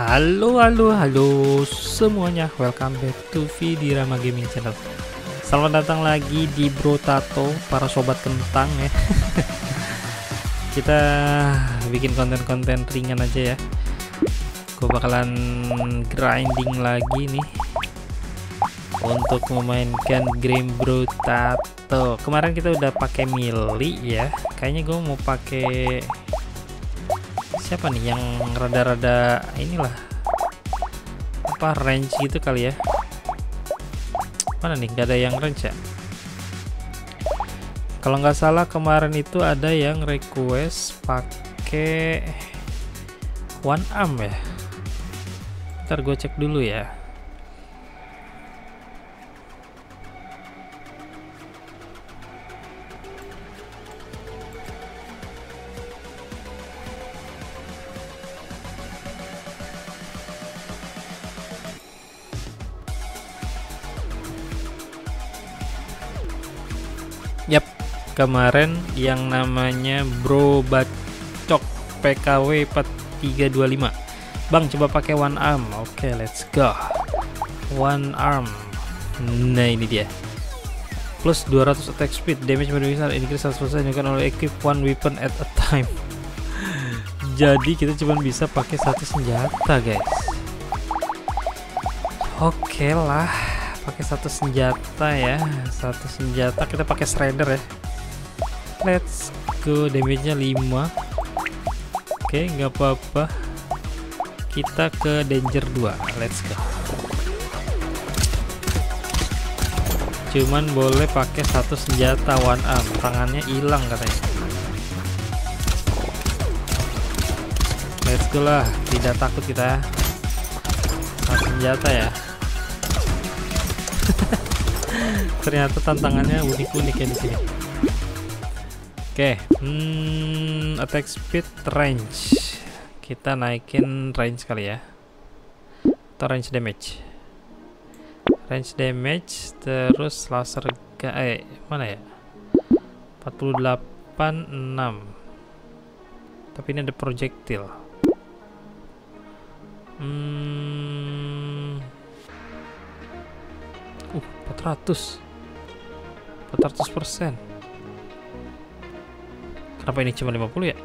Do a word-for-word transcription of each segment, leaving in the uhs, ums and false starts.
Halo halo halo semuanya, welcome back to Vidirama Gaming Channel. Selamat datang lagi di Brotato, para sobat kentang ya. Kita bikin konten-konten ringan aja ya. Gue bakalan grinding lagi nih untuk memainkan game Brotato. Kemarin kita udah pakai Mili ya. Kayaknya gue mau pakai siapa nih yang rada-rada inilah apa range gitu kali ya. Mana nih, gak ada yang range ya. Kalau nggak salah kemarin itu ada yang request pakai one arm ya. Ntar gue cek dulu ya. Yap, kemarin yang namanya Bro Bacok P K W empat tiga dua lima. Bang, coba pakai one arm. Oke, okay, let's go. One arm. Nah, ini dia. Plus dua ratus attack speed, damage besar, increase seratus persen, you can only equip one weapon at a time. Jadi kita cuma bisa pakai satu senjata, guys. Oke okay lah. Pakai satu senjata ya, satu senjata kita pakai shredder ya. Let's go, damage-nya lima. Oke, okay, nggak apa-apa. Kita ke danger dua. Let's go. Cuman boleh pakai satu senjata one arm. Tangannya hilang katanya. Let's go lah, tidak takut kita. Satu senjata ya. Ternyata tantangannya unik-unik ya di sini. Oke, hmm, attack speed, range. Kita naikin range kali ya. Atau range damage. Range damage terus laser ga eh mana ya? empat puluh delapan enam. Tapi ini ada projectile. Hmm. Uh, empat ratus persen. Kenapa ini cuma lima puluh ya?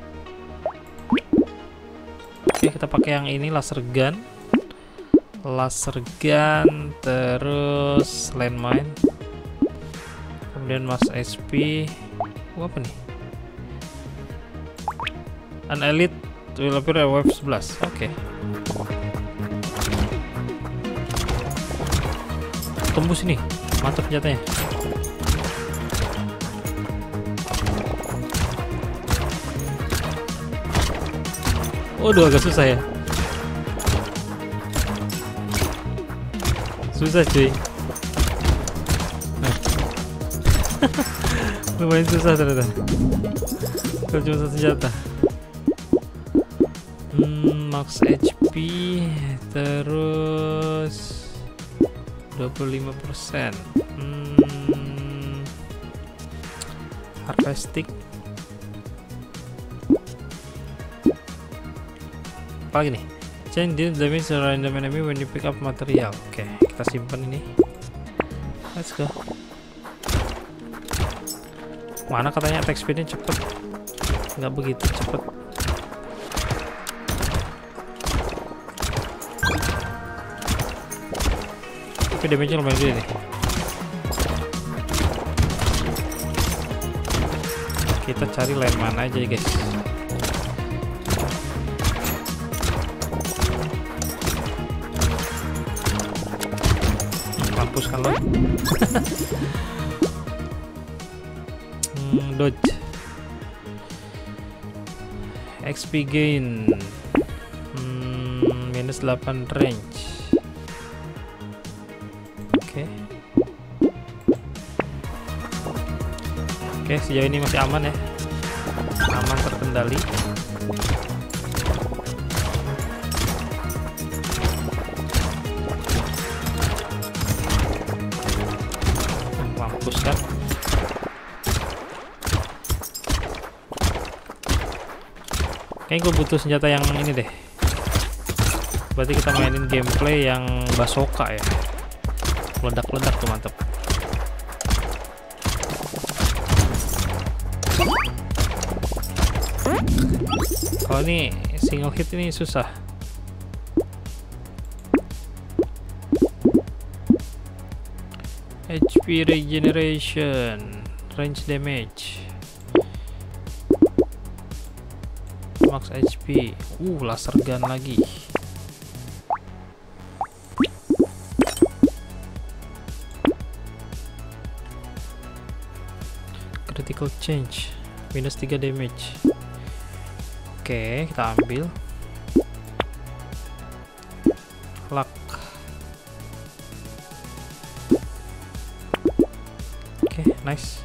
Oke, kita pakai yang ini, laser gun. Laser gun terus landmine. Kemudian max H P. Oh, apa nih? An elite will appear at wave sebelas. Oke. Okay. Tembus ini, mantap senjatanya. Waduh, agak susah ya. Susah cuy. Nah. Lumayan susah ternyata. Kalau cuma satu senjata. Hmm, max H P terus dua puluh lima persen. hmm, Harvesting. Apa lagi nih? Change the damage to random enemy when you pick up material. Oke, okay, kita simpan ini. Let's go. Mana katanya attack speednya cepet? Nggak begitu cepet. Tapi damage-nya lumayan gede nih. Kita cari lain mana aja ya guys. Mampus kan lo. hmm, dodge. X P gain. Hmm, minus delapan range. Oke, sejauh ini masih aman ya. Aman, terkendali. Mampus kan. Kayaknya gue butuh senjata yang ini deh. Berarti kita mainin gameplay yang basoka ya. Ledak-ledak tuh, mantep. Kalau ini single hit ini susah. H P regeneration, range damage, max H P. Uh, laser gun lagi. Critical change, minus tiga damage. Oke, kita ambil. Luck. Oke, nice.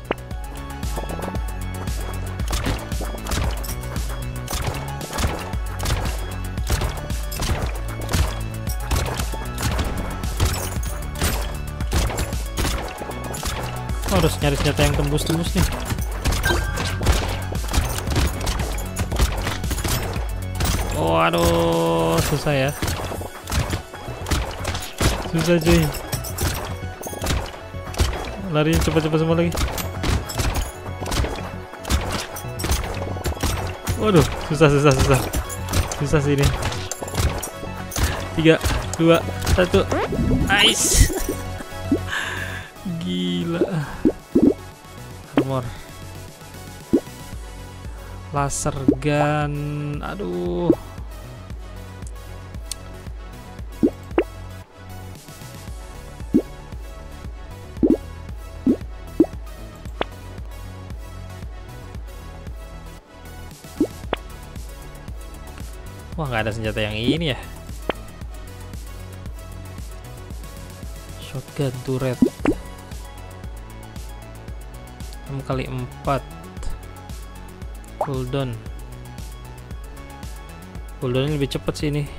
Oh, harus nyari senjata yang tembus-tembus nih. Oh, aduh, susah ya. Susah cuy. Lari cepat-cepat semua lagi. Waduh, susah susah susah. Susah sih ini. Tiga, dua, satu. Nice. Gila. Armor. Laser gun. Aduh. Wah, nggak ada senjata yang ini ya. Shotgun turret enam kali empat. Cooldown. Cooldownnya lebih cepat sih ini.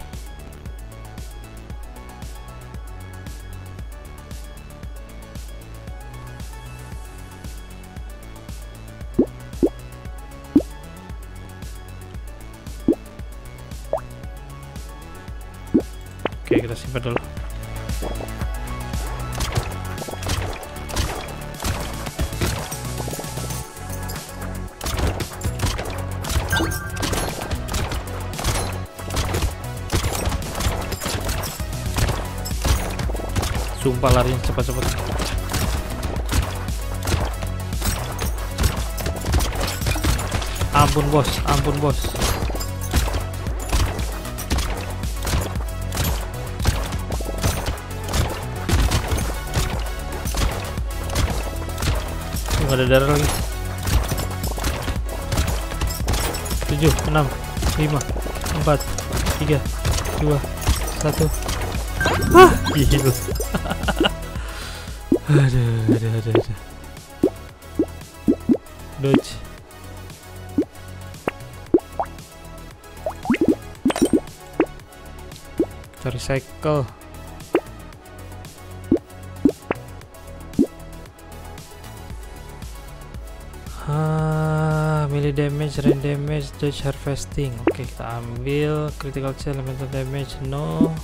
Oke, kita simpan dulu. Sumpah larinya cepat-cepat. Ampun bos, ampun bos. Nggak ada darah lagi. Tujuh, enam, lima, empat, tiga, dua, satu. Ah, gila. Aduh, aduh, aduh, aduh. Dodge. Kita recycle. Ah, melee damage, range damage, dodge harvesting. Oke, kita ambil critical chance, elemental damage, no.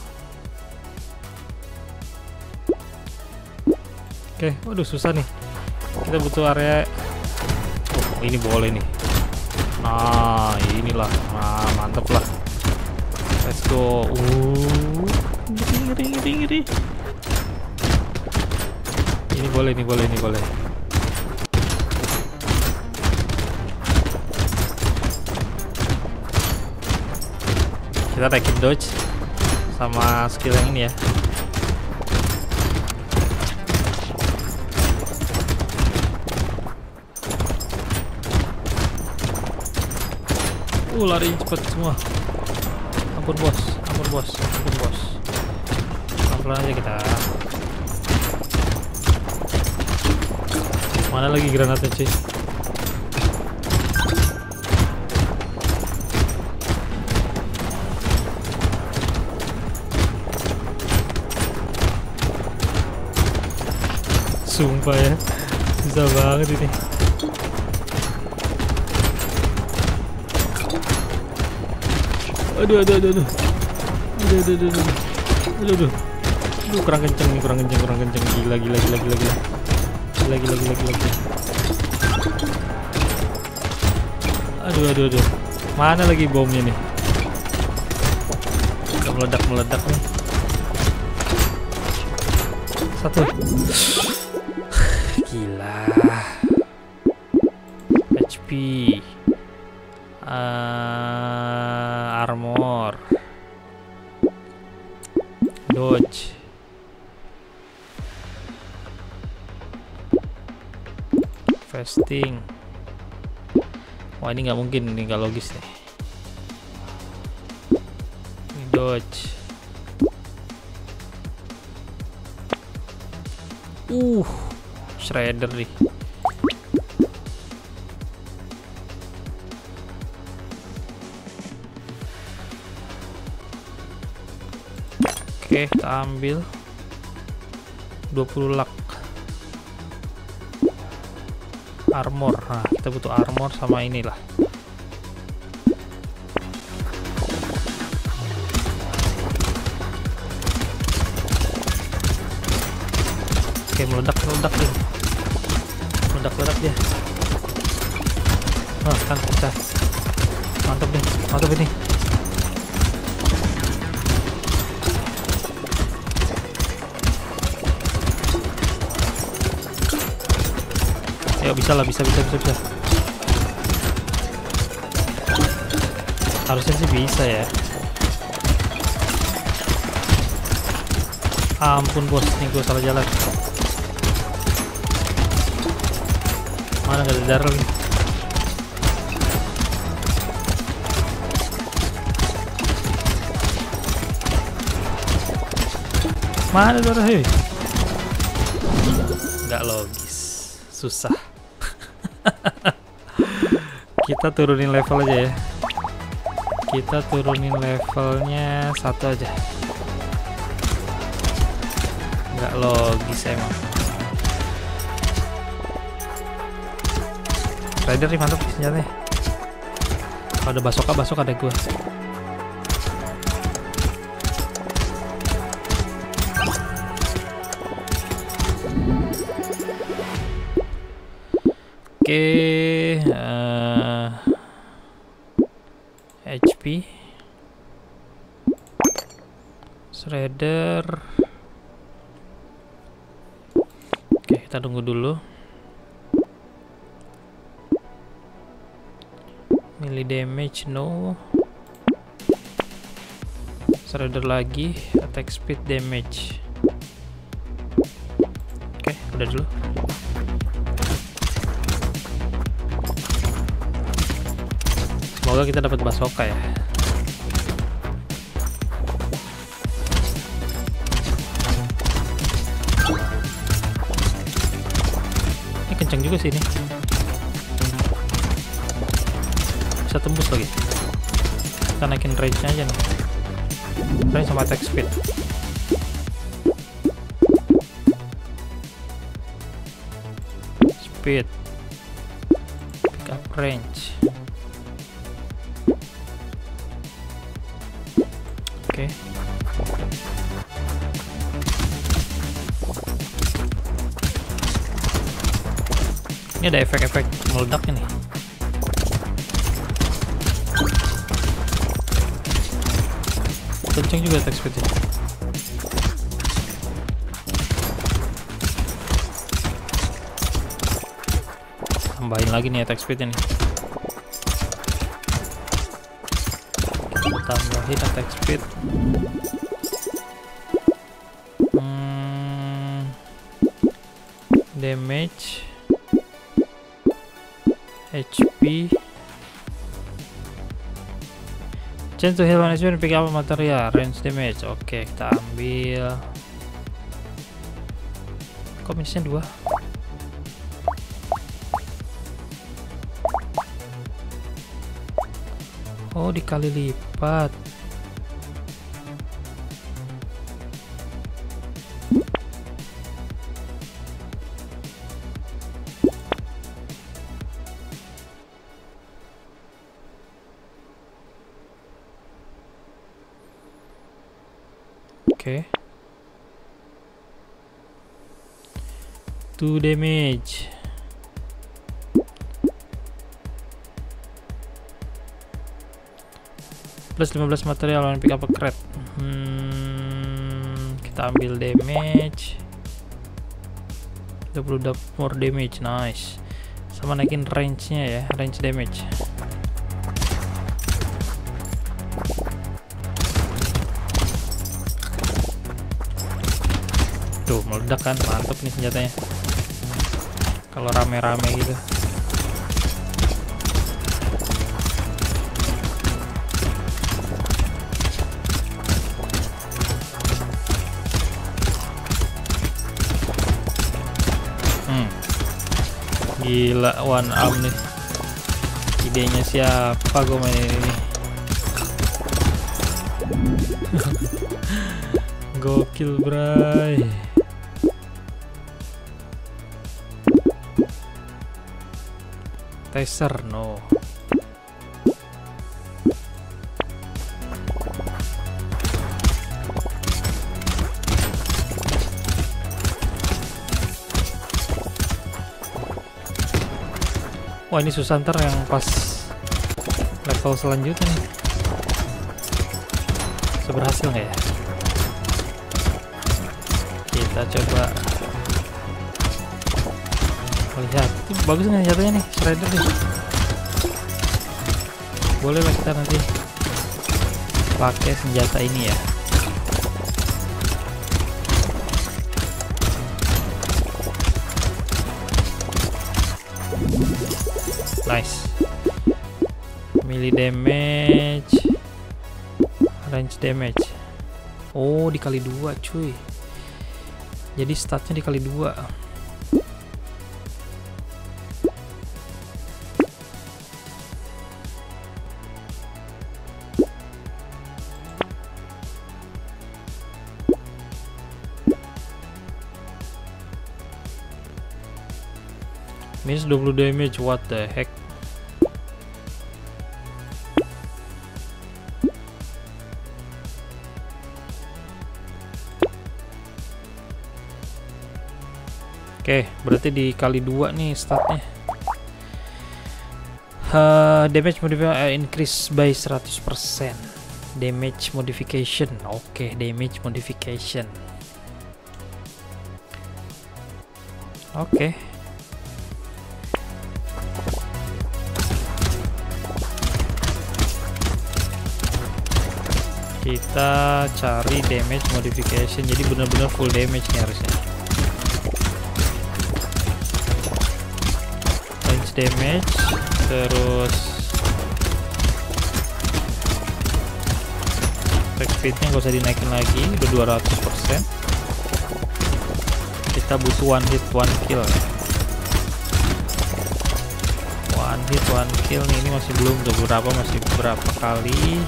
Oke, waduh susah nih. Kita butuh area. Oh, ini boleh nih. Nah, inilah. Nah, mantep lah. Let's go. Uh, ngeri, ngeri, ngeri, ngeri. Ini boleh, ini boleh, ini boleh. Kita naikin dodge sama skill yang ini ya. Uh, lari cepet semua. Ampun bos, ampun bos, ampun bos. Pelan-pelan aja kita. Mana lagi granatnya cuy? Sumpah ya, susah banget ini. Aduh, aduh, aduh, aduh. Aduh, aduh, aduh, aduh, aduh, aduh. Aduh, kurang kenceng nih, kurang kenceng, kurang kenceng. Gila, gila, gila, gila, gila. Gila, gila, gila, gila, gila. Aduh, aduh, aduh. Mana lagi bomnya nih? Udah meledak-meledak nih. Satu. Gila. H P. Uh, armor. Dodge. Fasting. Wah, ini nggak mungkin, ini nggak logis nih. Ini dodge. Uh, shredder nih. Oke, kita ambil dua puluh lak. Armor. Nah, kita butuh armor sama inilah. Oke, meledak, meledak nih. Meledak, meledak dia. Oh, kan pecah. Mantap nih, mantap ini. Ayo, bisa lah, bisa, bisa, bisa, bisa. Harusnya sih bisa ya. Ampun bos, nih gue salah jalan. Mana gak ada darah lagi. Mana darah, hei? Gak logis, susah. Kita turunin level aja ya. Kita turunin levelnya satu aja. Nggak logis emang. Rider nih, mantap senjatanya. Kalau ada basoka, basok ada gua. Oke, uh, H P, shredder. Oke, kita tunggu dulu. Melee damage no. Shredder lagi, attack speed damage. Oke, udah dulu. Semoga kita dapat basoka ya. Ini kenceng juga sih ini. Bisa tembus lagi. Kita naikin range-nya aja nih. Range sama attack speed. Speed. Pick up range. Oke. Ini ada efek-efek meledak ini. Kenceng juga attack speed-nya. Tambahin lagi nih attack speed-nya nih. Tambahin attack speed. Hmm, damage, H P, change to heal management, pick up material, range damage. Oke, kita ambil. Kok minusnya dua? Oh, dikali lipat. Oke. Two damage. Plus lima belas material dan pick up a crate. Hmm, kita ambil damage. dua puluh more damage, nice. Sama naikin range-nya ya, range damage. Tuh, meledak kan, mantep nih senjatanya. Kalau rame-rame gitu. Gila, one arm nih. Idenya siapa gue main ini? Gokil, bray. Taser, no. Wah, ini susah ntar yang pas level selanjutnya nih. Bisa berhasil nggak ya? Kita coba lihat. Ini bagus nih senjatanya nih, Shredder nih. Boleh lah kita nanti pakai senjata ini ya. Nice. Melee damage, range damage. Oh, dikali dua cuy. Jadi statnya dikali dua. Minus dua puluh damage, what the heck. Oke, berarti dikali dua nih statnya. Uh, damage modifier uh, increase by seratus persen. Damage modification. Oke, damage modification. Oke. Kita cari damage modification, jadi benar-benar full damage nih harusnya. Range damage, terus attack speednya nggak usah dinaikin lagi, udah dua ratus persen. Kita butuh one hit one kill. One hit one kill nih, ini masih belum beberapa, masih beberapa kali.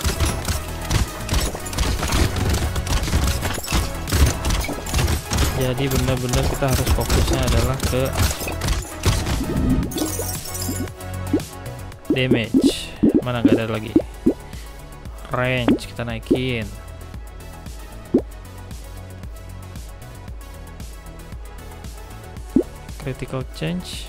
Jadi benar-benar kita harus fokusnya adalah ke damage. Mana nggak ada lagi. Range kita naikin. Critical change.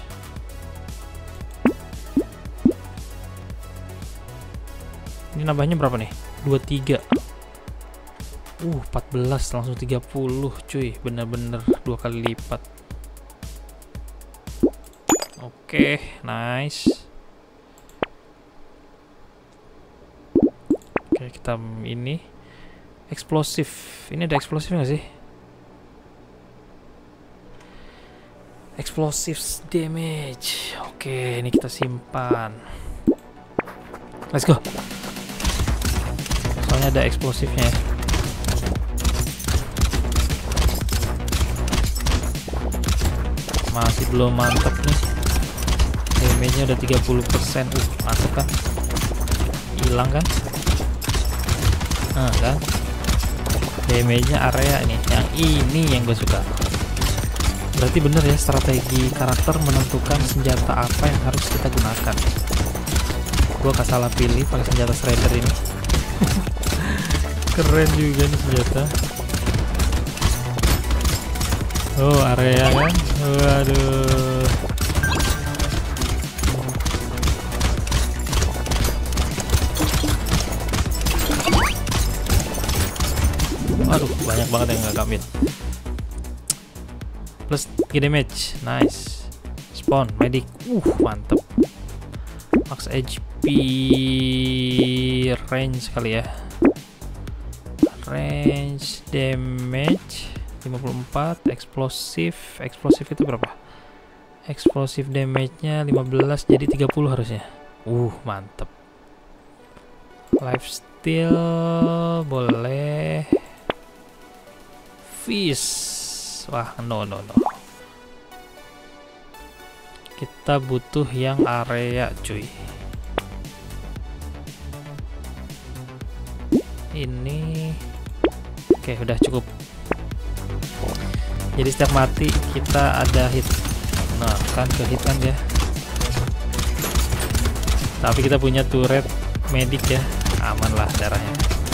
Ini nambahnya berapa nih? dua puluh tiga. Uh, empat belas langsung tiga puluh cuy, bener-bener dua kali lipat. Oke, okay, nice. Oke, okay, kita ini eksplosif. Ini ada eksplosif nggak sih? Explosives damage. Oke, okay, ini kita simpan. Let's go. Soalnya ada eksplosifnya ya. Masih belum mantep nih. Damage nya udah tiga puluh persen. Uh, mantep kan? Hilang kan? Nah kan? Damage nya area nih. Yang ini yang gue suka. Berarti bener ya, strategi karakter menentukan senjata apa yang harus kita gunakan. Gue gak salah pilih pakai senjata Shredder ini. Keren juga nih senjata. Oh, area kan. Waduh. Waduh, banyak banget yang nggak kamit. Plus tiga damage. Nice. Spawn medic. Uh, mantep. Max H P range kali ya. Range damage lima puluh empat, eksplosif. Eksplosif itu berapa? Eksplosif damage-nya lima belas, jadi tiga puluh harusnya. Uh, mantep. Lifesteal boleh. Fish. Wah, no no no. Kita butuh yang area, cuy. Ini oke, udah cukup. Jadi setiap mati kita ada hit. Nah, kan ke hit kan ya. Tapi kita punya turret medik ya. Aman lah darahnya.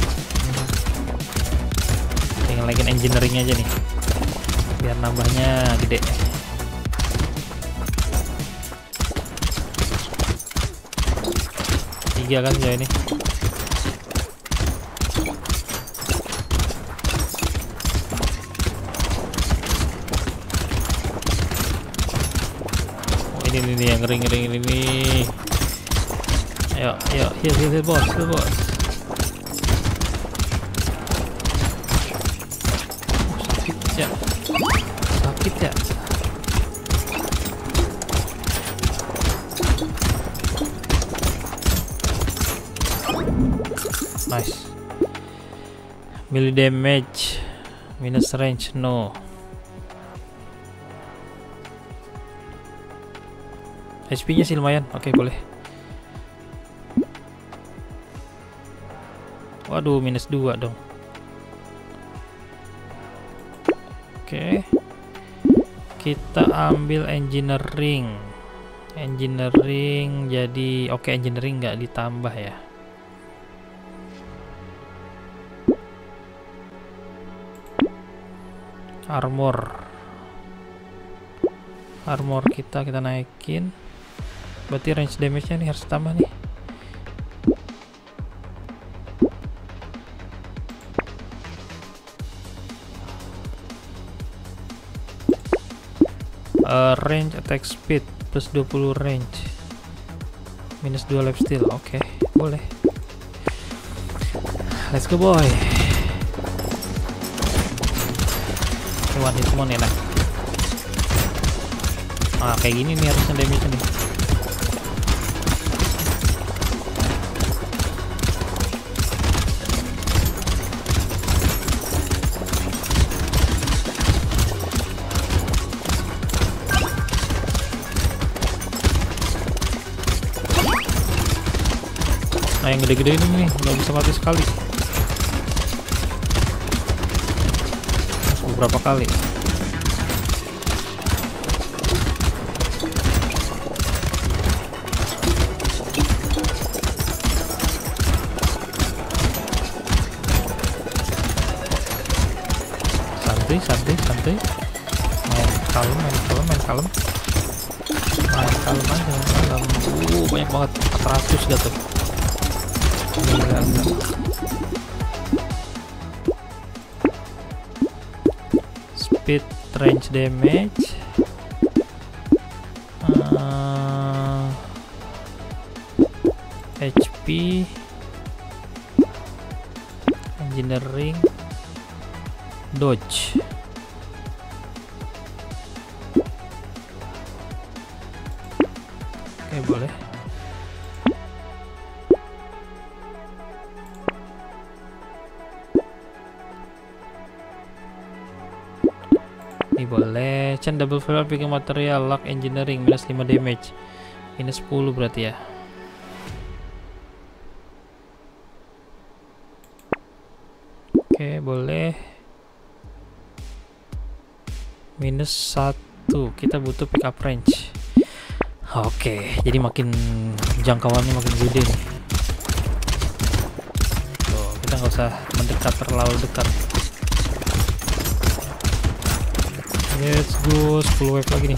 Tinggal lagi engineering aja nih. Biar nambahnya gede. Tiga kan ya ini. Ini ini, ini yang ngeri-ngeri ini. Ayo, ayo, heal, heal, heal, bos, heal, bos. Oh, sakit ya, sakit ya. Nice. Melee damage, minus range, no. H P-nya sih lumayan, oke boleh. Waduh, minus dua dong. Oke, kita ambil engineering. Engineering jadi oke, engineering nggak ditambah ya. Armor, armor kita kita naikin. Berarti range damage-nya nih harus tambah nih. Uh, range attack speed plus dua puluh range. Minus dua lifesteal. Oke, okay, boleh. Let's go boy. One hit semua nih enak. Ah, kayak gini nih harusnya damage nih. Nah, yang gede-gede ini nih nggak bisa mati sekali. Harus beberapa kali. Santai, santai, santai. Main kalem, main kalem, main kalem. Main kalem aja, main kalem. Uh, banyak banget. empat ratus gak tuh. Speed, range damage, uh, H P, engineering, dodge. Oke, boleh. Boleh. Chain double barrel picking material, luck engineering minus lima damage, minus sepuluh berarti ya. Oke, boleh. Minus satu, kita butuh pick up range. Oke, jadi makin jangkauannya makin gede nih. Tuh, kita nggak usah mendekat terlalu dekat. Let's go, sepuluh wave lagi nih.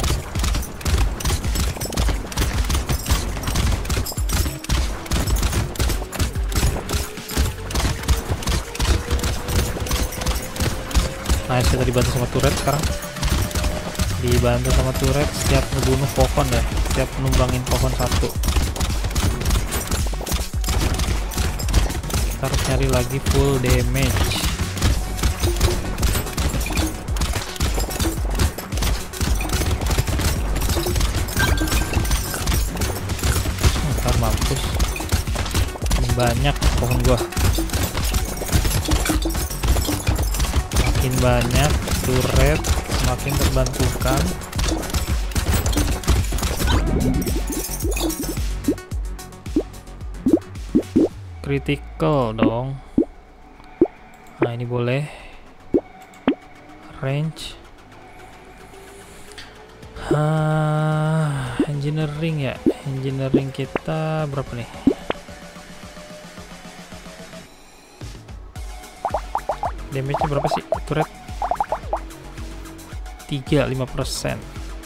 Nice, kita dibantu sama turret sekarang. Dibantu sama turret setiap ngebunuh pohon ya, setiap numbangin pohon satu. Kita harus nyari lagi full damage. Ntar mampus. Banyak pohon gua. Makin banyak turret, semakin terbantukan. Critical dong. Nah ini boleh. Range. Ah, engineering ya. Engineering kita berapa nih? Damage-nya berapa sih turret? tiga puluh lima persen.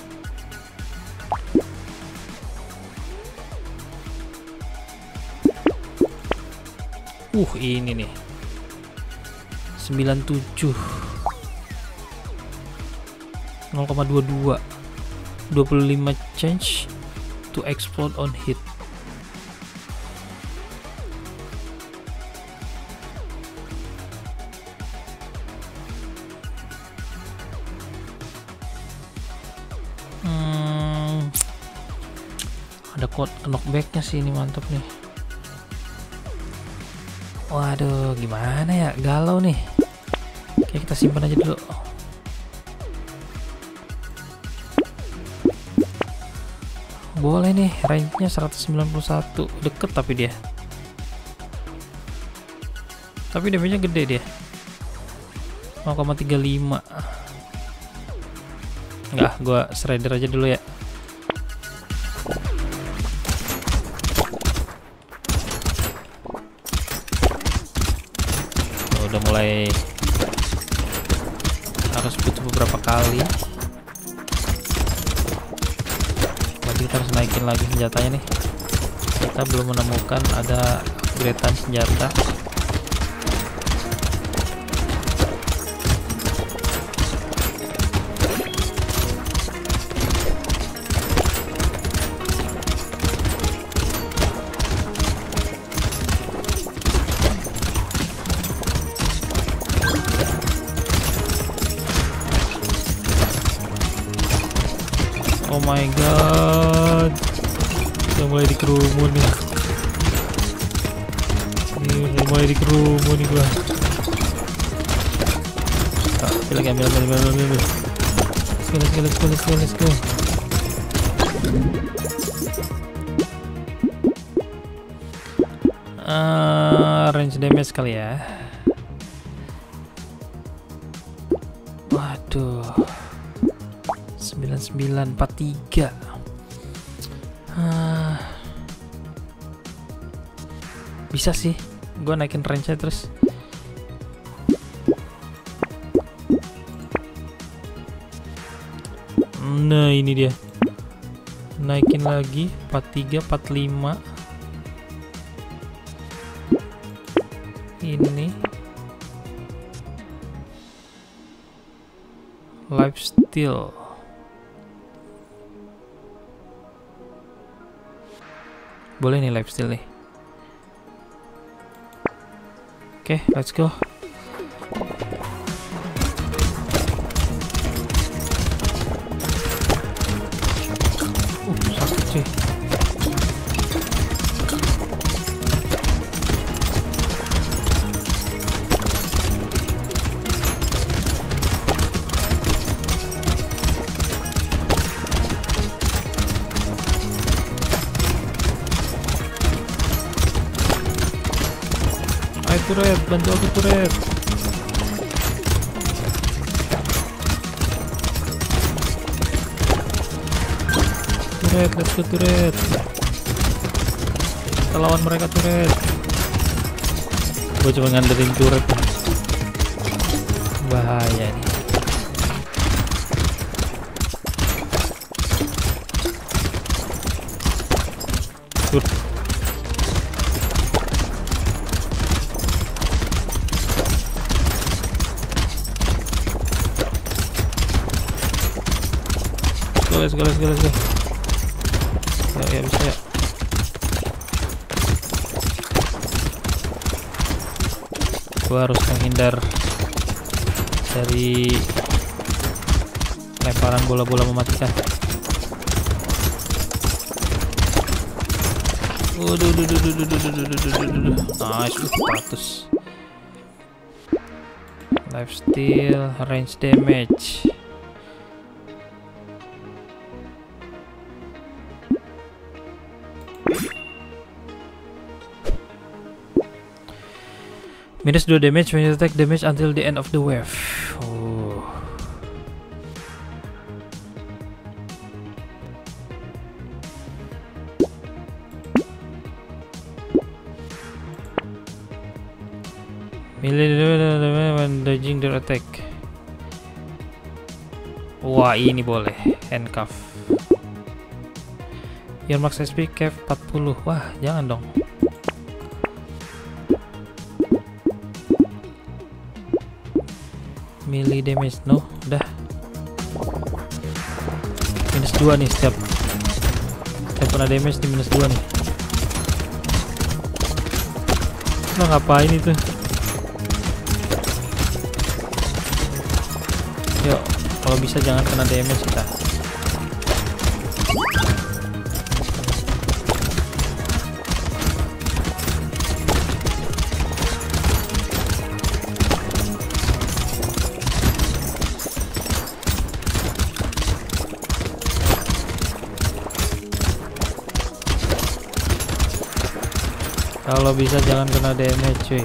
Uh, ini nih. sembilan puluh tujuh. nol koma dua dua. dua puluh lima change to explode on hit. Ada code knockbacknya sih, ini mantap nih. Waduh, gimana ya, galau nih. Oke, kita simpan aja dulu. Boleh nih, range-nya seratus sembilan puluh satu, deket tapi dia. Tapi damage-nya gede dia. nol koma tiga lima. Enggak, gua shredder aja dulu ya. Udah mulai harus butuh beberapa kali. Berarti kita harus naikin lagi senjatanya nih. Kita belum menemukan ada upgradean senjata. Oh my god, udah mulai dikerumun nih. Ini udah mulai dikerumun nih gua. Ah, lagi ambil, ambil, ambil, ambil, ambil. Let's go, let's go, let's go, let's go, let's go. Uh, range damage kali ya. Waduh. sembilan sembilan empat tiga. Ah, bisa sih gue naikin range-nya terus. Nah ini dia, naikin lagi empat tiga empat lima. Ini lifesteal. Boleh nih lifesteal nih. Oke, okay, let's go. Uh, sakit sih. Turret, bantu aku turret. Turret, let's go turret. Kita lawan mereka turret. Gue cuma ngandelin turret. Bahaya nih. Good. Let's go, let's go, let's go. Ya, ya bisa ya. Gua harus menghindar dari lemparan bola-bola mematikan. Waduh, duh, duh, duh, duh, duh, duh, duh, duh, duh, duh. Nice, seratus. Lifesteal, range damage. Minus dua damage when you attack damage until the end of the wave. Oh. Melee when dodging their attack. Wah, ini boleh. Handcuff. Your max H P cap empat puluh. Wah, jangan dong. Melee damage, no, udah minus dua nih setiap setiap kena damage di minus dua nih. Lo ngapain itu? Yuk, kalau bisa jangan kena damage kita. Kalau bisa jangan kena damage cuy.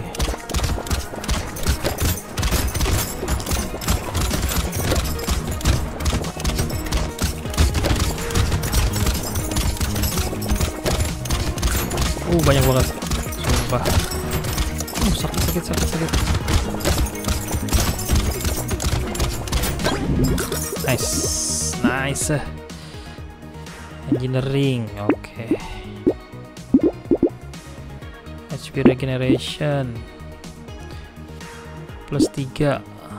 Uh banyak banget. Sumpah. Uh sakit sakit sakit sakit. Nice. Nice. Engineering. Oke. Okay. H P regeneration plus tiga.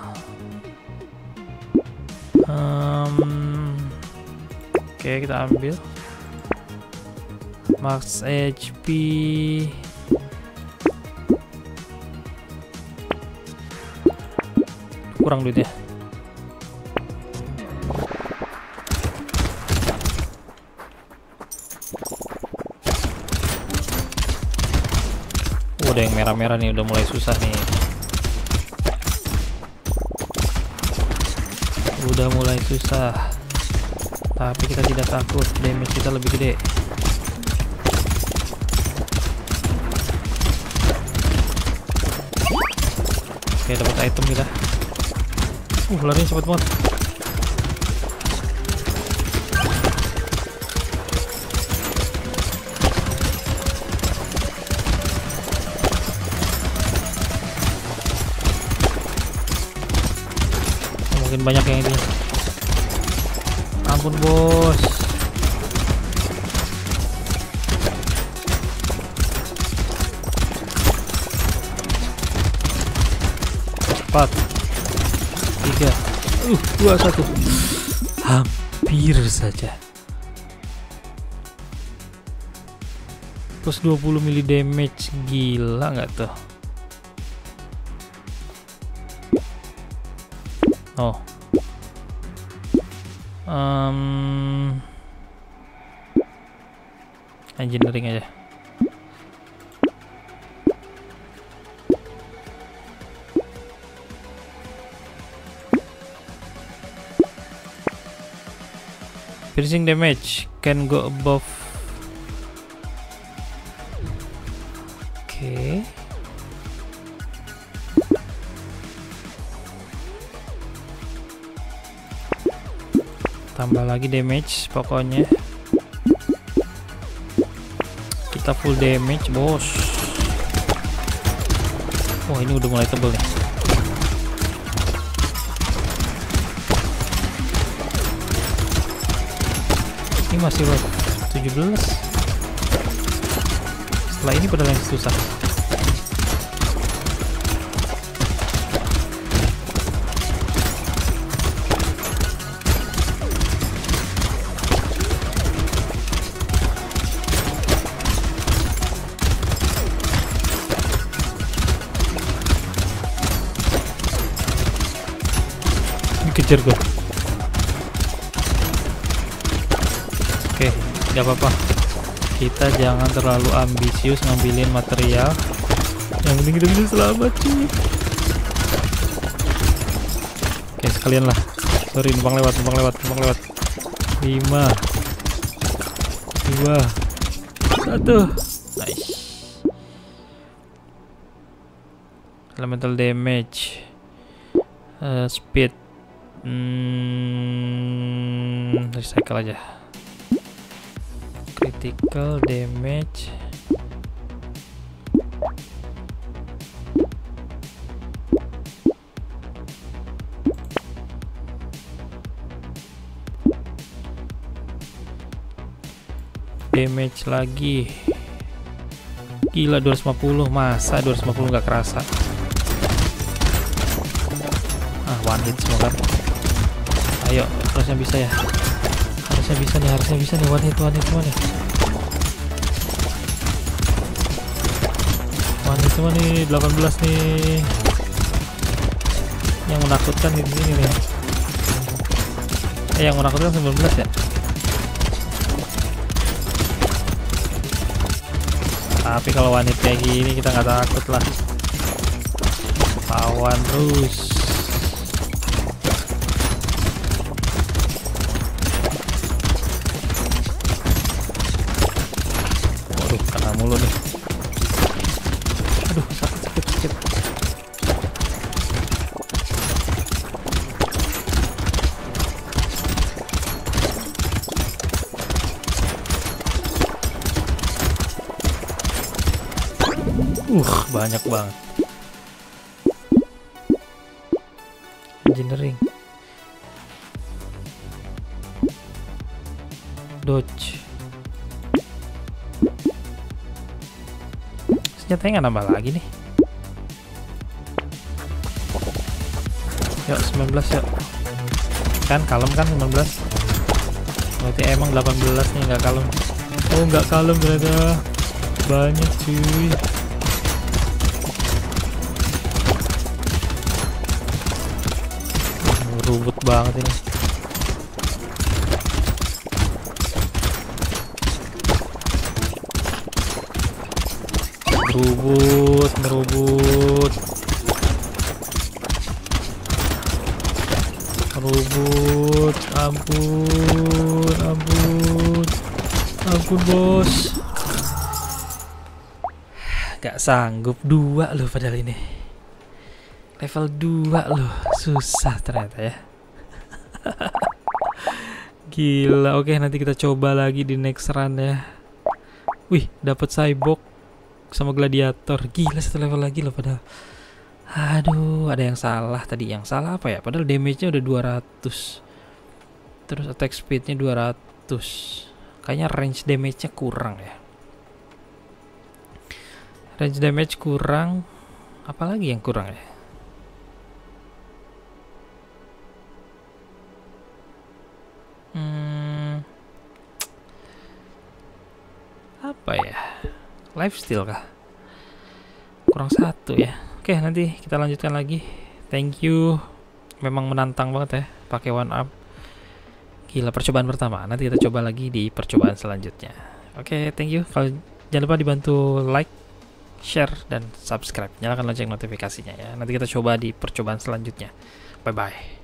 um, Oke okay, kita ambil max H P kurang duitnya. Udah yang merah-merah nih, udah mulai susah nih. Udah mulai susah. Tapi kita tidak takut, damage kita lebih gede. Oke, dapat item kita. Uh, larinya cepet banget. Mungkin banyak yang ini. Ampun bos. Empat, tiga, uh, dua, satu. Hampir saja. Plus dua puluh mili damage, gila nggak tuh? Oh, um, engineering aja. Piercing damage can go above. Oke. Okay. Tambah lagi damage, pokoknya kita full damage bos. Oh ini udah mulai tebel nih. Ini masih tujuh belas. Lah ini padahal yang susah. Dikejar gue. Oke, nggak apa-apa. Kita jangan terlalu ambisius ngambilin material. Yang penting kita bisa selamat cuy. Oke, sekalian lah. Sorry, numpang lewat, numpang lewat, numpang lewat. lima dua satu. Nice. Elemental damage, uh, speed, hmm, recycle aja. Critical damage, damage lagi. Gila, dua ratus lima puluh. Masa dua ratus lima puluh nggak kerasa? Ah, one hit semua kan. Ayo, harusnya bisa ya. Harusnya bisa nih, harusnya bisa nih. One hit, one hit semua nih. One hit semua nih, delapan belas nih. Yang menakutkan di sini nih. Eh, yang menakutkan sembilan belas ya. Tapi kalau one hit kayak gini kita nggak takut lah. Lawan terus. Waduh, kena mulu nih. Aduh, sakit sakit sakit. Uh, banyak banget. Engineering, dodge. Senjatanya nggak nambah lagi nih. Yuk, sembilan belas yuk. Kan kalem kan sembilan belas. Berarti emang delapan belas nih nggak kalem. Oh, nggak kalem ternyata. Banyak cuy. Rubut banget ini. Merubut, merubut, merubut. Ampun, ampun, ampun bos. Gak sanggup, dua loh padahal ini. Level dua loh, susah ternyata ya. Gila, oke nanti kita coba lagi di next run ya. Wih, dapat cyborg sama gladiator. Gila, satu level lagi loh padahal. Aduh, ada yang salah tadi. Yang salah apa ya? Padahal damage-nya udah dua ratus. Terus attack speed-nya dua ratus. Kayaknya range damage-nya kurang ya. Range damage kurang. Apalagi yang kurang ya? Hmm, apa ya? Lifesteal kah? Kurang satu ya. Oke, nanti kita lanjutkan lagi. Thank you. Memang menantang banget ya pakai one up. Gila, percobaan pertama. Nanti kita coba lagi di percobaan selanjutnya. Oke, thank you. Kalau jangan lupa dibantu like, share, dan subscribe. Nyalakan lonceng notifikasinya ya. Nanti kita coba di percobaan selanjutnya. Bye bye.